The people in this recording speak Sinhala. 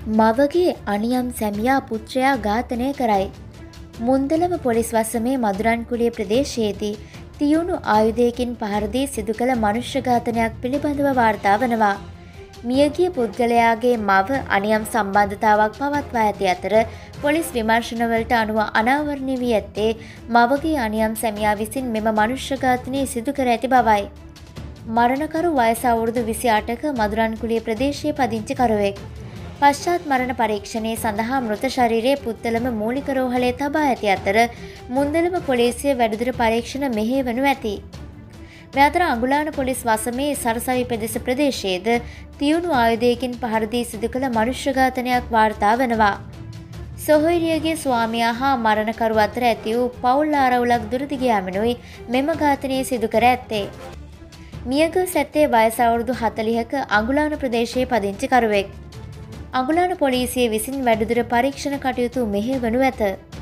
මවගේ අනියම් සැමියා පුත්‍රයා ඝාතනය කරයි. මුන්දලම පොලිස් වසමේ මදුරන්කුලිය ප්‍රදේශයේදී තියුණු ආයුධයකින් පහර දී සිදු කළ මනුෂ්‍ය ඝාතනයක් පිළිබඳව වාර්තා වනවා. මියගිය පුද්ගලයාගේ මව අනියම් සම්බන්ධතාවක් පවත්වා ඇති අතර පොලිස් විමර්ශනවලට අනුව අනාවරණය වී ඇත්තේ මවගේ අනියම් සැමියා විසින් මෙම මනුෂ්‍ය ඝාතනය සිදු කර ඇති බවයි. මරණකරු වයස අවුරුදු 28ක මදුරන්කුලිය ප්‍රදේශයේ පදිංචිකරුවෙක්. පශ්චාත් මරණ පරීක්ෂණයේ සඳහා මෘත ශරීරයේ පුත්තලම මූලික රෝහලේ තබා ඇති අතර මුන්දලම පොලිසිය වැඩිදුර පරීක්ෂණ මෙහෙයවනු ඇති. මේ අතර අඟුලාන පොලිස් වසමේ සරසවි පෙදෙස ප්‍රදේශයේද තියුණු ආයුධයකින් පහර දී සිදු කළ මනුෂ්‍ය ඝාතනයක් වාර්තා වනවා. සොහොයුරියගේ ස්වාමියා හා මරණකරු අතර ඇති වූ පවුල් ආරවුලක් දුරදිග යාමෙනුයි මෙම ඝාතනය සිදු කර ඇත්තේ. මියගොස් ඇත්තේ වයස අවුරුදු 40ක අඟුලාන ප්‍රදේශයේ පදිංචිකරුවෙක්. අඟුලාන පොලිසිය විසින් වැඩිදුර පරීක්ෂණ කටයුතු මෙහෙයවනු ඇත.